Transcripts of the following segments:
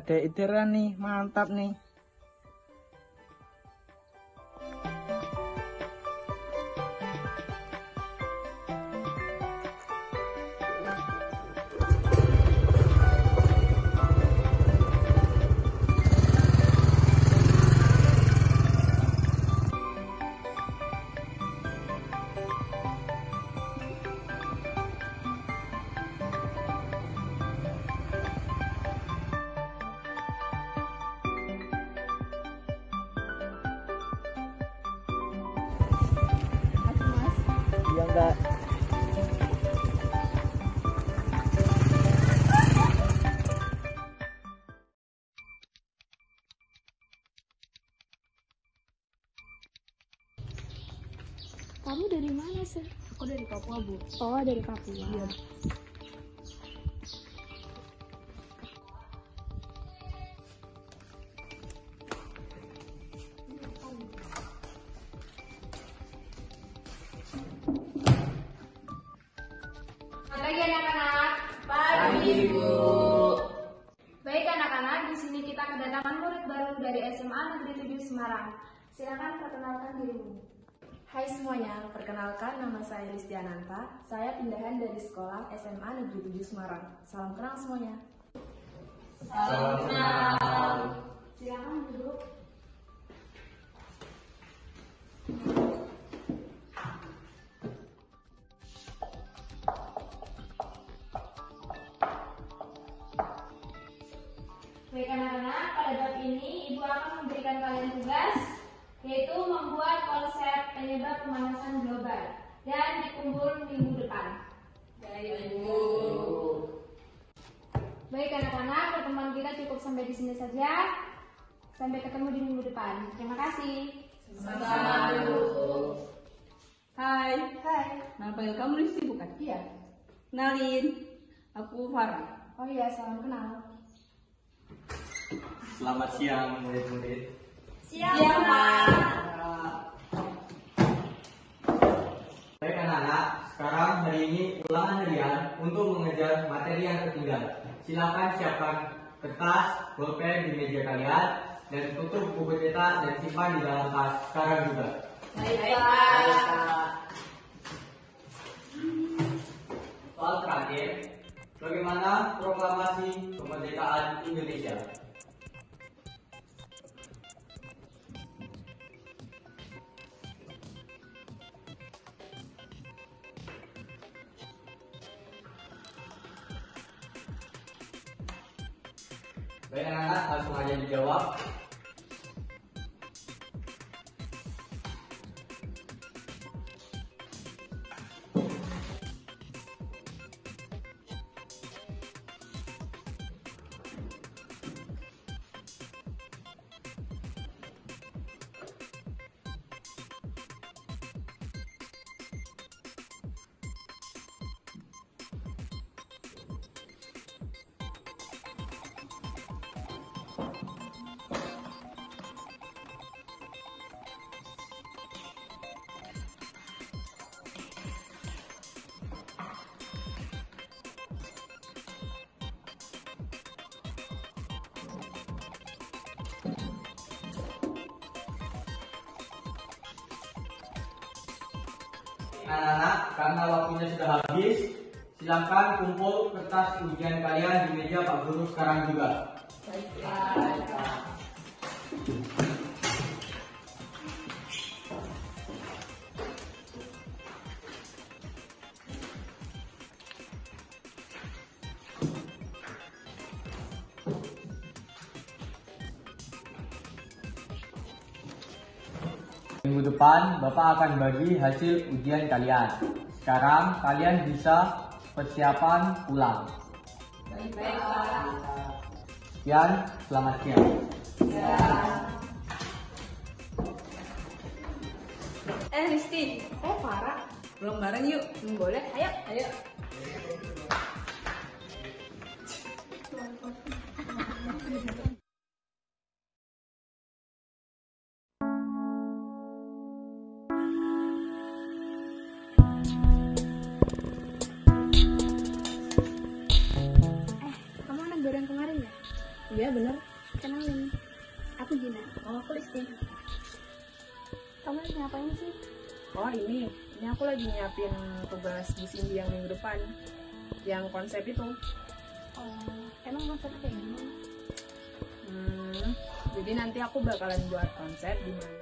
ada ideran nih, mantap nih. Iya enggak. Kamu dari mana sih? Aku dari Papua, Bu. Oh, dari Papua. Iya. Selamat pagi anak-anak. Pagi, Bu. Baik anak-anak, di sini kita kedatangan murid baru dari SMA Negeri 7 Semarang. Silakan perkenalkan dirimu. Hai semuanya, perkenalkan nama saya Listiananta. Saya pindahan dari sekolah SMA Negeri 7 Semarang. Salam kenal semuanya. Salam kenal. Silakan duduk. Baik anak-anak, pada bab ini Ibu akan memberikan kalian tugas, yaitu membuat konsep penyebab pemanasan global dan dikumpul minggu depan. Baik anak-anak, pertemuan kita cukup sampai di sini saja. Sampai ketemu di minggu depan. Terima kasih. Sama-sama, Bu. Hai, Hai. nama panggil kamu Listi bukan? Iya. Kenalin, aku Farah. Oh iya, salam kenal. Selamat siang murid-murid. Siap, Pak. Baik anak-anak, sekarang hari ini ulangan harian untuk mengejar materi yang tertinggal. Silakan siapkan kertas, pulpen di meja kalian, dan tutup buku cetak dan simpan di dalam tas sekarang juga. Baik, Pak. Soal terakhir, bagaimana proklamasi kemerdekaan Indonesia? Baik anak-anak, langsung aja dijawab. Anak-anak, karena waktunya sudah habis, silakan kumpul kertas ujian kalian di meja Pak Guru sekarang juga. Minggu depan, Bapak akan bagi hasil ujian kalian. Sekarang, kalian bisa persiapan pulang. Baik, Pak. Sekian, selamat siang. Listi, Farah. pulang bareng yuk. Boleh, ayo. Ayo. Kamu anak baru yang kemarin ya? Iya bener. Kenalin, aku Gina. Oh, aku Listi. Kamu lagi ngapain sih? Oh ini aku lagi nyiapin tugas Bu Cindy yang minggu depan. Yang konsep itu. Oh, emang konsepnya kayak gimana? Jadi nanti aku bakalan buat konsep di mana.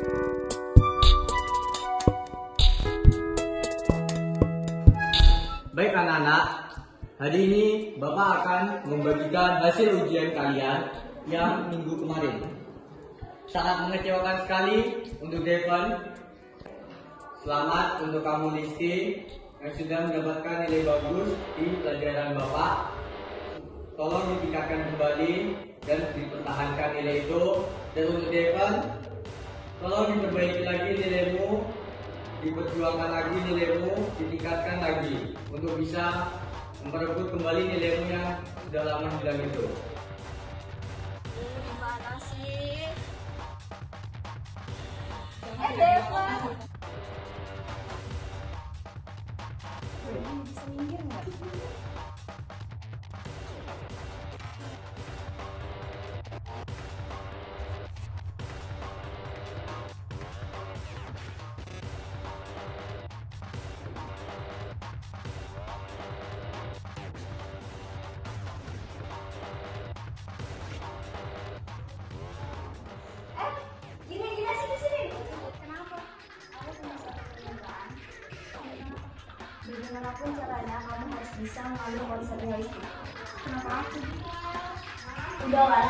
Baik anak-anak, hari ini Bapak akan membagikan hasil ujian kalian yang minggu kemarin. Sangat mengecewakan sekali untuk Devon. Selamat untuk kamu Listi yang sudah mendapatkan nilai bagus di pelajaran Bapak. Tolong ditingkatkan kembali dan dipertahankan nilai itu. Dan untuk Devon, tolong diperbaiki lagi nilaimu, diperjuangkan lagi nilaimu, ditingkatkan lagi untuk bisa merebut kembali nilaimu yang sudah lama hilang itu. Gimana sih? Devon. Bisa minggir nggak? Gina, sini. Kenapa? Aku cuma satu pertanyaan. Bagaimanapun caranya, kamu harus bisa mengambil konsep realistik. Kenapa aku? Udah kan?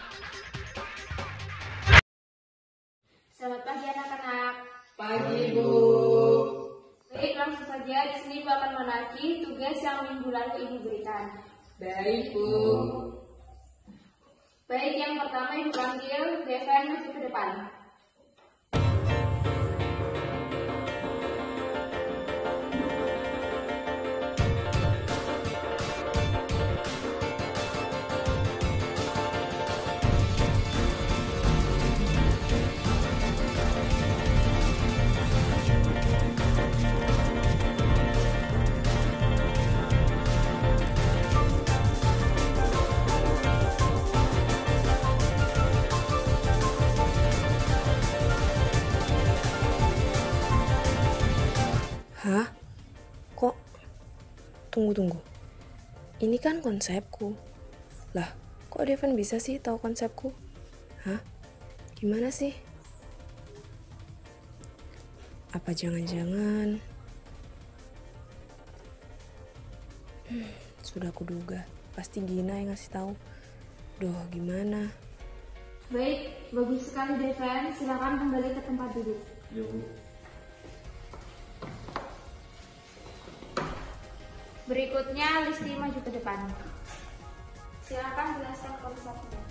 Selamat pagi anak-anak. Pagi, Bu. Baik, langsung saja di sini Bu akan menagi tugas yang minggu lalu Ibu berikan. Baik, Bu. Baik, yang pertama Ibu panggil Devon maju ke depan. Hah? Kok? Tunggu. Ini kan konsepku. Lah, kok Devon bisa sih tahu konsepku? Hah? Gimana sih? Apa jangan-jangan? Sudah kuduga. Pasti Gina yang ngasih tahu. Duh, gimana? Baik, bagus sekali Devon. Silakan kembali ke tempat duduk. Berikutnya Listi maju ke depan. Silakan jelaskan konsepnya.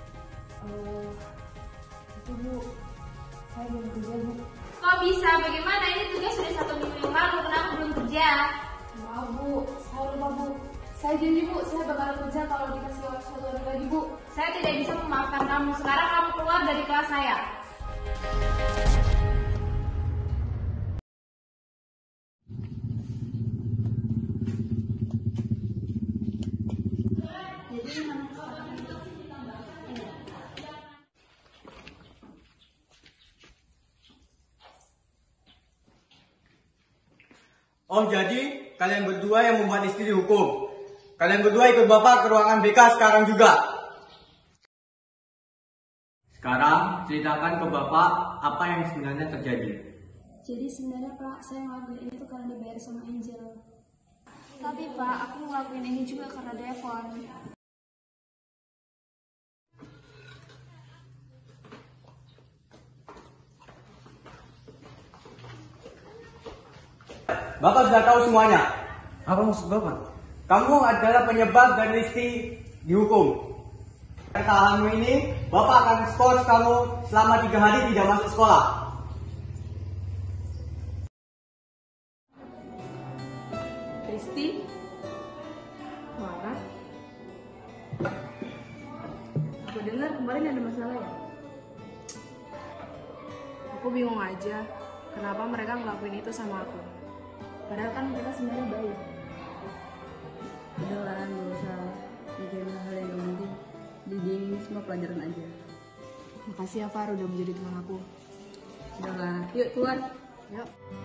Itu Bu, saya belum kerja Bu. Kok bisa? Bagaimana? Ini tugas sudah 1 minggu yang lalu. Kenapa belum kerja? Maaf Bu, saya lupa Bu. Saya janji Bu, saya bakal kerja kalau dikasih waktu 1 hari lagi Bu. Saya tidak bisa memaafkan kamu. Sekarang kamu keluar dari kelas saya. Oh jadi kalian berdua yang membuat istri dihukum. Kalian berdua ikut Bapak ke ruangan BK sekarang juga. Sekarang ceritakan ke Bapak apa yang sebenarnya terjadi. Jadi sebenarnya Pak, saya ngelakuin ini tuh karena dibayar sama Angel. Tapi Pak, aku ngelakuin ini juga karena Devon. Bapak sudah tahu semuanya. Apa maksud Bapak? Kamu adalah penyebab dan Listi dihukum. Kesalahanmu ini, Bapak akan skor kamu selama 3 hari tidak masuk sekolah. Listi? Marah? Aku dengar kemarin ada masalah ya? Aku bingung aja, kenapa mereka ngelakuin itu sama aku. Padahal kan mereka sebenarnya baik. Udahlah, nggak usah mikirin hal yang gak penting. Jadi ini semua pelajaran aja. Makasih ya Far udah menjadi teman aku. Udah lah, yuk keluar. Yuk.